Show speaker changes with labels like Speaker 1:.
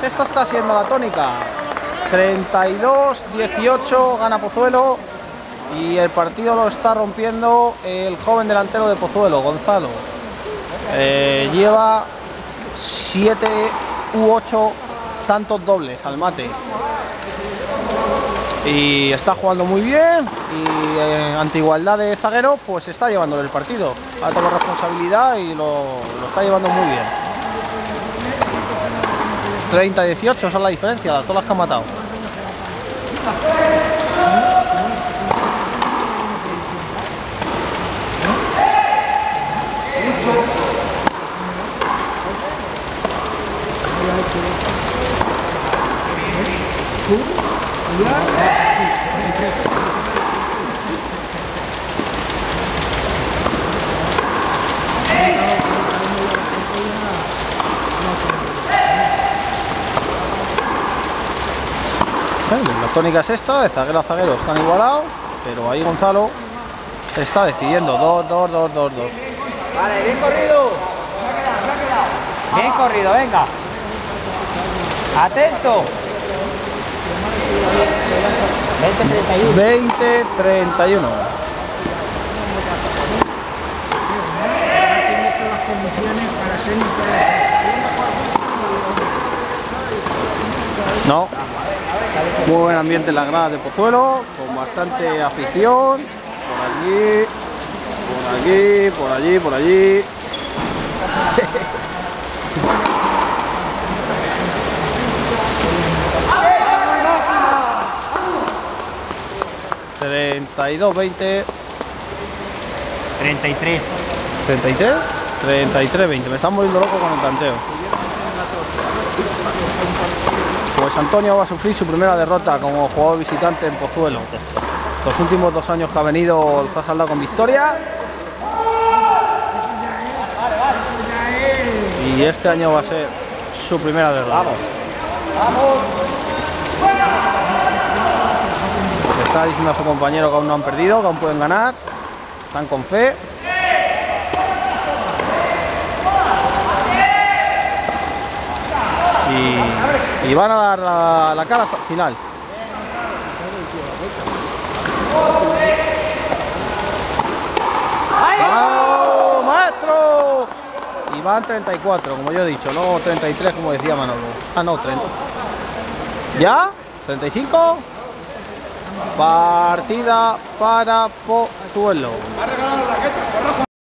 Speaker 1: esta está siendo la tónica. 32-18 gana Pozuelo y el partido lo está rompiendo el joven delantero de Pozuelo, Gonzalo. Lleva 7 u 8 tantos dobles al mate y está jugando muy bien y ante igualdad de zaguero pues está llevándole el partido. Ha tomado responsabilidad y lo está llevando muy bien. 30-18, esa es la diferencia, todas las que han matado. La tónica es esta, de zaguero a zaguero están igualados, pero ahí Gonzalo está decidiendo. 2-2-2-2-2.
Speaker 2: Vale, bien corrido. Bien corrido, venga. Atento.
Speaker 1: 20-31. No. Muy buen ambiente en la grada de Pozuelo, con bastante afición. Por allí, por aquí, por allí, por allí. 32-20.
Speaker 2: 33.
Speaker 1: 33, 33-20. Me están volviendo loco con el tanteo. Pues Antonio va a sufrir su primera derrota como jugador visitante en Pozuelo. Los últimos 2 años que ha venido los ha saldado con victoria. Y este año va a ser su primera derrota.
Speaker 2: Vamos. Vamos.
Speaker 1: Le está diciendo a su compañero que aún no han perdido, que aún pueden ganar. Están con fe. Y van a dar la cara hasta el final. ¡Vamos, maestro! Y van 34, como yo he dicho, no 33 como decía Manolo. Ah, no, 30. ¿Ya? ¿35? Partida para Pozuelo.